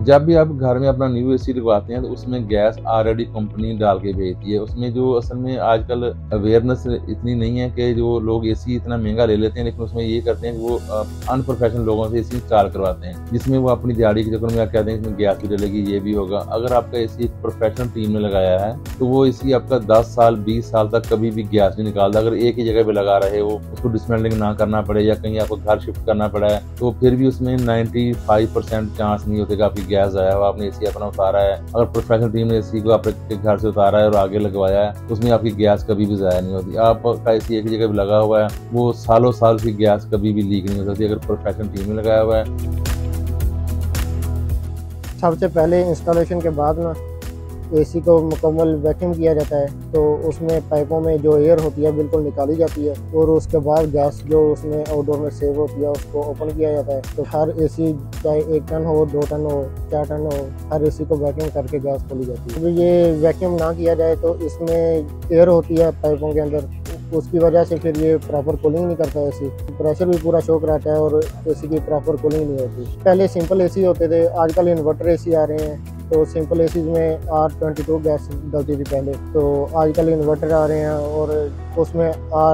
जब भी आप घर में अपना न्यू एसी लगवाते हैं तो उसमें गैस ऑलरेडी कंपनी डाल के भेजती है। उसमें जो असल में आजकल अवेयरनेस इतनी नहीं है कि जो लोग एसी इतना महंगा ले लेते हैं, लेकिन उसमें ये करते हैं कि वो अनप्रोफेशनल लोगों से एसी इंस्टॉल करवाते हैं, जिसमें वो अपनी दिहाड़ी के चक्कर में आप कहते हैं इसमें गैस भी डलेगी, ये भी होगा। अगर आपका एसी एक प्रोफेशनल टीम ने लगाया है तो वो एसी आपका 10 साल 20 साल तक कभी भी गैस नहीं निकालता। अगर एक ही जगह पे लगा रहे हो, उसको डिसमेंटलिंग ना करना पड़े या कहीं आपको घर शिफ्ट करना पड़ा है, तो फिर भी उसमें 95% चांस नहीं होते कि आपकी गैस आया हो। आपने एसी अपना उतारा है, अगर प्रोफेशनल टीम ने एसी को आपके घर से उतारा है और आगे लगवाया है, उसमें आपकी गैस कभी भी ज़ाया नहीं होती। आपका एसी एक जगह पे लगा हुआ है, वो सालों साल की गैस कभी भी लीक नहीं हो सकती अगर प्रोफेशनल टीम ने लगाया हुआ है। सबसे पहले इंस्टॉलेशन के बाद ना एसी को मुकम्मल वैक्यूम किया जाता है, तो उसमें पाइपों में जो एयर होती है बिल्कुल निकाली जाती है, और उसके बाद गैस जो उसमें आउटडोर में सेव होती है उसको ओपन किया जाता है। तो हर एसी चाहे 1 टन हो, 2 टन हो, 4 टन हो, हर एसी को वैक्यूम करके गैस खोली जाती है। अभी ये वैक्यूम ना किया जाए तो इसमें एयर होती है पाइपों के अंदर, उसकी वजह से फिर ये प्रॉपर कूलिंग नहीं करता एसी, प्रेशर भी पूरा शॉक रहता है और एसी की प्रॉपर कूलिंग नहीं होती। पहले सिंपल एसी होते थे, आजकल इन्वर्टर एसी आ रहे हैं, तो सिंपल एसी में R22 गैस डलती थी पहले, तो आजकल इन्वर्टर आ रहे हैं और उसमें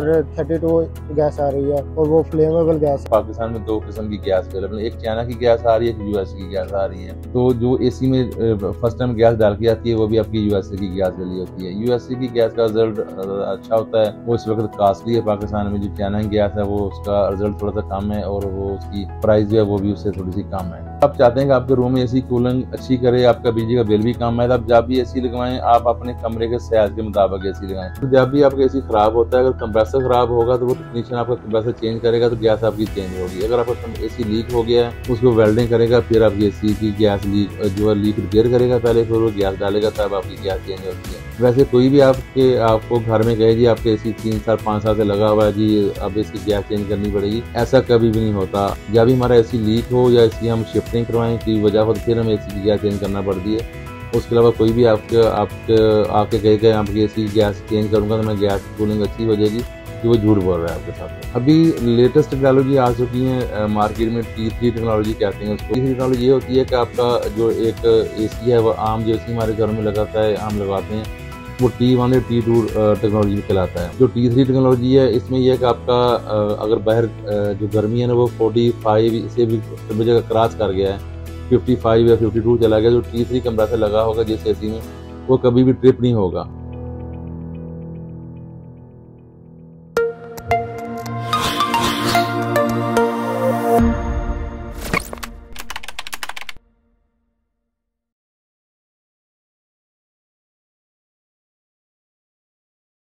R32 गैस आ रही है और वो फ्लेमेबल गैस। पाकिस्तान में 2 किस्म की गैस अवेलेबल है, एक चाइना की गैस आ रही है, एक यूएस की गैस आ रही है। तो जो एसी में फर्स्ट टाइम गैस डाल के आती है वो भी आपकी यूएसए की गैस वाली होती है। यूएसए की गैस का रिजल्ट अच्छा होता है, वो इस वक्त कॉस्टली है पाकिस्तान में। जो चाइना की गैस है वो उसका रिजल्ट थोड़ा सा कम है और वो उसकी प्राइस जो है वो भी उससे थोड़ी सी कम है। आप चाहते हैं कि आपके रूम में एसी कूलिंग अच्छी करे, आपका बिजली का बिल भी कम है, तब जब भी एसी लगवाएं आप अपने कमरे के साइज के मुताबिक एसी लगाएं। तो जब भी आपका एसी खराब होता है, अगर कंप्रेसर खराब होगा तो वो टेक्नीशियन आपका कंप्रेसर चेंज करेगा तो गैस आपकी चेंज होगी। अगर आपका एसी लीक हो गया है उसको वेल्डिंग करेगा, फिर आपकी एसी की गैस लीक जो है लीक रिपेयर करेगा पहले, फिर वो गैस डालेगा, तब आपकी गैस चेंज होती है। वैसे कोई भी आपको घर में कहे जी आपके एसी 3 साल 5 साल से लगा हुआ है जी, अब इसकी गैस चेंज करनी पड़ेगी, ऐसा कभी भी नहीं होता। जब भी हमारा एसी लीक हो या एसी हम शिफ्टिंग करवाएं की वजह हो तो फिर हमें एसी की गैस चेंज करना पड़ती है। उसके अलावा कोई भी आके कहे कि आपकी एसी की गैस चेंज करूंगा तो मैं गैस कूलिंग अच्छी हो जाएगी, कि वो झूठ बोल रहा है आपके साथ। अभी लेटेस्ट टेक्नोलॉजी आ चुकी है मार्केट में, T3 टेक्नोलॉजी कहते हैं उसको। T3 टेक्नोलॉजी ये होती है कि आपका जो एक एसी है वो आम जो एसी हमारे घर में लगाता है, आम लगाते हैं, वो T1 या T2 टेक्नोलॉजी कहलाता है। जो T3 टेक्नोलॉजी है इसमें यह है कि आपका अगर बाहर जो गर्मी है ना वो 45 से भी टेम्परेचर क्रॉस कर गया है, 55 या 52 चला गया, जो T3 कंप्रेसर लगा होगा जिस एसी में वो कभी भी ट्रिप नहीं होगा।